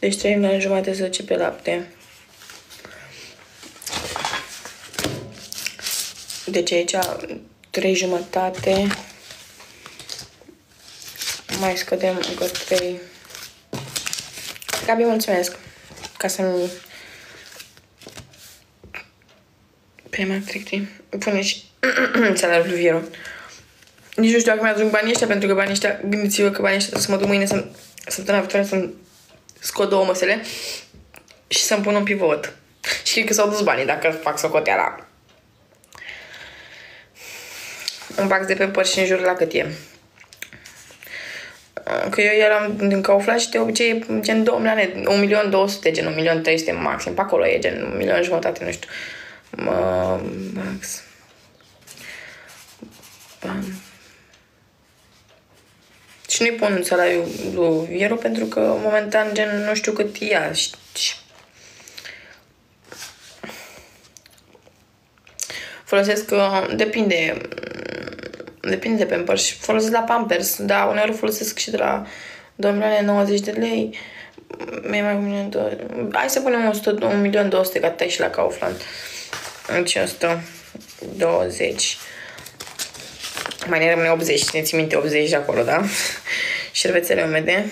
Deci 3 milioane jumate să duce pe lapte. Deci aici 3 jumătate. Mai scădem încă 3. Gabi, mulțumesc. Ca să nu... Prima trec. Pune și salariul lui Viero. Nici nu știu dacă mi-aduc banii ăștia, pentru că banii ăștia, gândiți-vă că banii ăștia trebuie să mă duc mâine, săptămâna viitoare, să-mi scot 2 măsele și să-mi pun un pivot. Și cred că s-au dus banii dacă fac socoteala. Un pax de Pampers și în jur la cât e. Că eu eram din Kaufland și de obicei e gen 2 milioane, 1.200.000, gen 1.300.000 maxim. Pe acolo e gen 1.500.000, nu știu. Max. Și nu-i pun salariul lui Viero pentru că momentan gen nu știu cât ia. Folosesc, depinde de Pampers. Folosesc la Pampers, dar uneori folosesc și de la 2.090.000 de lei. Mai hai să punem 1.200.000 ca tai și la Kaufland. Deci 120. Mai ne rămâne 80, țineți minte 80 de acolo, da? Șervețele umede.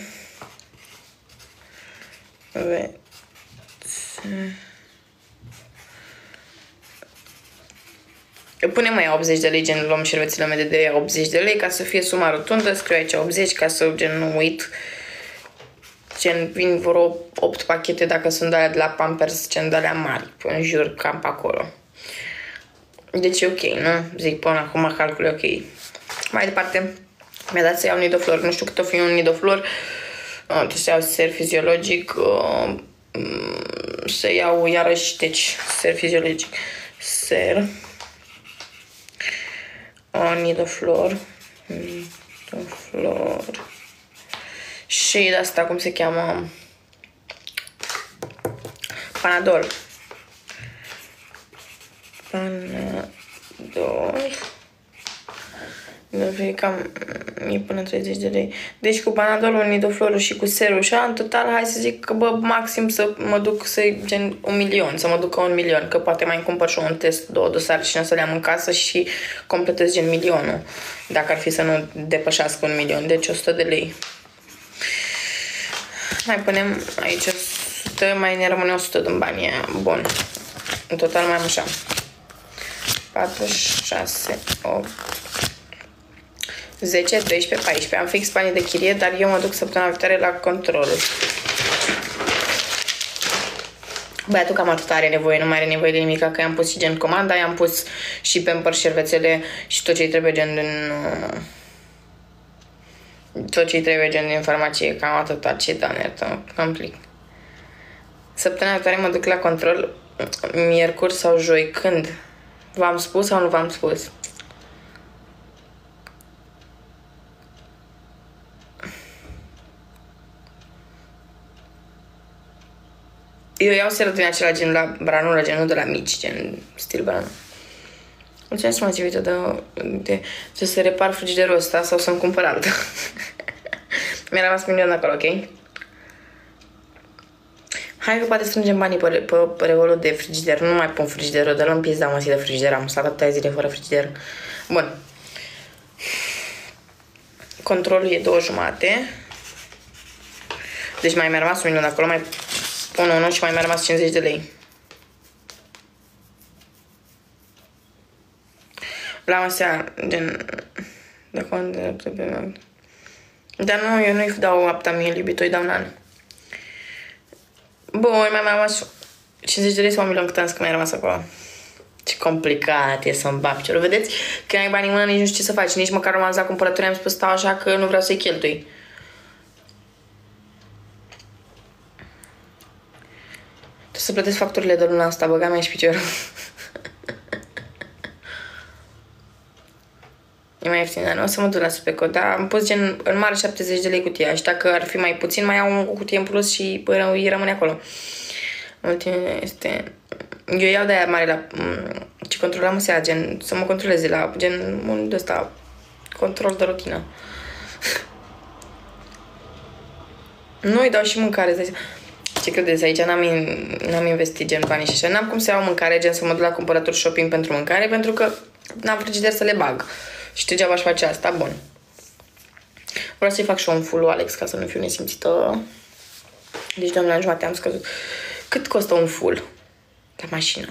Punem mai 80 de lei, gen luăm șervețele umede de 80 de lei ca să fie suma rotundă, scriu aici 80 ca să gen nu uit. Gen vin vreo 8 pachete dacă sunt de alea de la Pampers, gen de alea mari, în jur, cam pe acolo. Deci e ok, nu? Zic până acum calcul e ok. Mai departe, mi-a dat să iau Nidoflor, nu știu cât o fi un Nidoflor. Trebuie să iau ser fiziologic, să iau iarăși, deci, ser fiziologic, ser, Nidoflor, și de asta, cum se cheamă, Panadol. Cam e până 30 de lei. Deci cu Panadolul, Nidoflorul și cu serul și în total, hai să zic că bă, maxim să mă duc să gen 1.000.000, să mă duc ca 1.000.000, că poate mai cumpăr și un test, 2 dosare și să le am în casă și completez gen 1.000.000, dacă ar fi să nu depășească 1.000.000, deci 100 de lei. Mai punem aici 100, mai ne rămâne 100 din banii aia. Bun. În total mai am așa. 4, 6, 8, 10, 13, 14. Am fix banii de chirie, dar eu mă duc săptămâna viitoare la control. Băiatul cam atât are nevoie, nu mai are nevoie de nimic, că i-am pus și gen comanda, i-am pus și Pampers, șervețele și tot ce-i trebuie gen din... tot ce-i trebuie gen din farmacie, cam atât, ce da, complic. Săptămâna viitoare mă duc la control, miercuri sau joi, când? V-am spus sau nu v-am spus? Eu iau seră din acela gen la branulă, gen nu de la mici, gen stil branulă. Mulțumesc frumos, iubită, de să repar frigiderul ăsta sau să-mi cumpăr altă. Mi-a rămas 1.000.000 acolo, ok? Hai că poate strângem banii pe revolul de frigider. Nu mai pun frigiderul, dar îmi pizda măsii de frigider. Am stat atâtea zile fără frigider. Bun. Controlul e 2 jumate. Deci mai mi-a rămas 1.000.000 acolo. Mai pun unul și mai mi-a rămas 50 de lei. La masea, gen... Dar nu, eu nu-i dau Aptamil, iubito, îi dau Nan. Bun, mai rămas 50 de lei sau 1.000.000 cât am zis că mi-a rămas acolo. Ce complicat e să-mi bag piciorul. Vedeți? Când ai bani în mână, nici nu știu ce să faci. Nici măcar nu m-am dat cumpărături, am spus stau așa că nu vreau să-i cheltui. Trebuie să plătesc facturile de luna asta, băga mea și piciorul. E mai ieftin, dar nu o să mă duc la Supeco, dar am pus gen în mare 70 de lei cutia și dacă ar fi mai puțin, mai iau o cutie în plus și îi rămâne acolo. Ultimul este... Eu iau de aia mare la... ce controlam seara, gen, să mă controleze la gen un de ăsta, control de rutină. Nu îi dau și mâncare, Ce credeți? Aici n-am investit gen banii și așa. N-am cum să iau mâncare, gen să mă duc la cumpărături shopping pentru mâncare, pentru că n-am frigider să le bag. Și degeaba aș face asta. Bun. Vreau să-i fac și un full Alex ca să nu fiu nesimțită. Deci, doamne, la jumate am scăzut. Cât costă un full la mașină?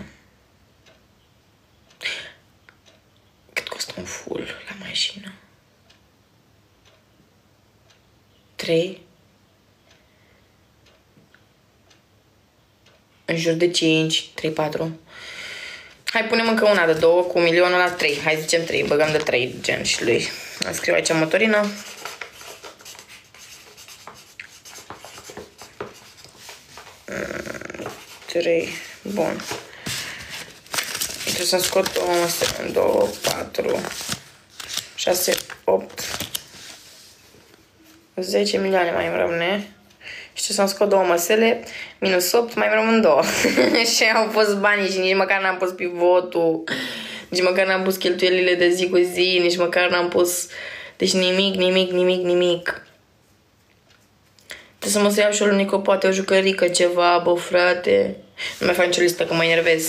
Cât costă un full la mașină? 3? În jur de 5, 3, 4. Hai, punem încă una de 2 cu milionul la 3. Hai, zicem 3, băgăm de 3 gen și lui. Scriu aici motorină. Bun. Trebuie să-mi scot 2, 4, 6, 8, 10 milioane mai îmi rămâne. Și trebuie să-mi scot 2 măsele, minus 8, mai îmi rămân 2. Și au fost banii și nici măcar n-am pus pivotul, nici măcar n-am pus cheltuielile de zi cu zi, nici măcar n-am pus... Deci nimic. Trebuie să mă să iau și o lunică, poate o jucărică, ceva, bă, frate. Nu mai fac nicio listă, că mă enervez.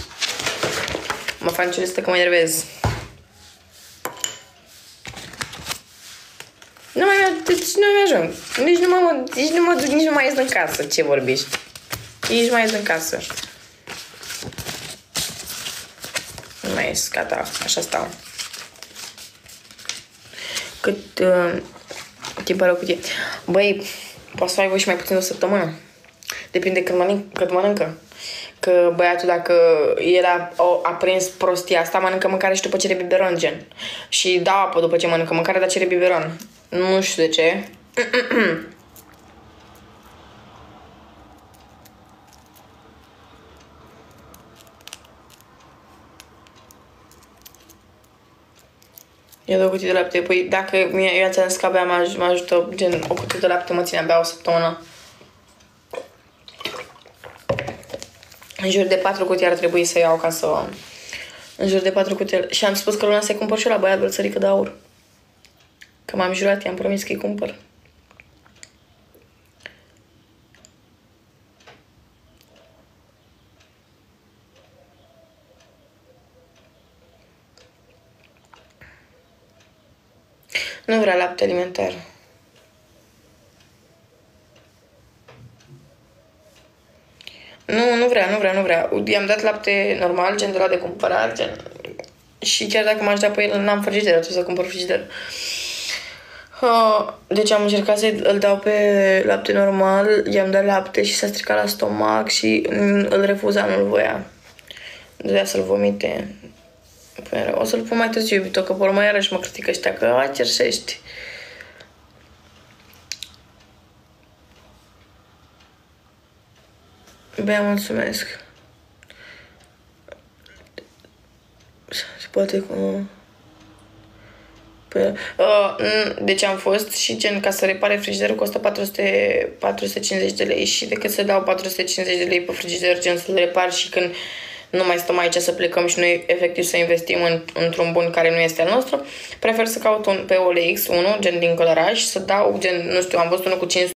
Nu mai ajung. Nici nu mă duc, nici nu mai ies în casă. Ce vorbești? Nici nu mai ies în casă. Nu mai ies, gata, așa stau. Cât timp are o cutie? Băi, poți să ai voi și mai puțin de o săptămână. Depinde cât mănâncă. Că băiatul, dacă el a prins prostia asta, mănâncă mâncare și după cere biberon, gen. Și dau apă după ce mănâncă mâncare, dar cere biberon. Nu știu de ce. Eu dau o cutie de lapte. Păi dacă eu ți-am zis că abia mă ajută, gen, o cutie de lapte mă ține abia o săptămână. În jur de 4 cutii ar trebui să iau ca să... În jur de 4 cutii... Și am spus că luna să-i cumpăr și eu la băiat brățărică de aur. Că m-am jurat, i-am promis că-i cumpăr. Nu vrea lapte alimentar. Nu vrea. I-am dat lapte normal, gen de la de cumpărat, gen... Și chiar dacă m-aș da pe el, n-am frigider, trebuie să cumpăr frigider. Deci am încercat să-l dau pe lapte normal, i-am dat lapte și s-a stricat la stomac și îl refuza, nu-l voia. Dorea să-l vomite. Păi, o să-l pun mai târziu, iubito, că pe urmă iarăși mă critică ăștia, că cerșești. Bine, mulțumesc. Se poate cu... Deci am fost și gen ca să repare frigiderul costă 450 de lei și decât să dau 450 de lei pe frigider, gen să-l repar și când nu mai stăm aici să plecăm și noi efectiv să investim într-un bun care nu este al nostru, prefer să caut un pe OLX, unul gen din Călăraș, să dau gen, nu știu, am văzut unul cu 500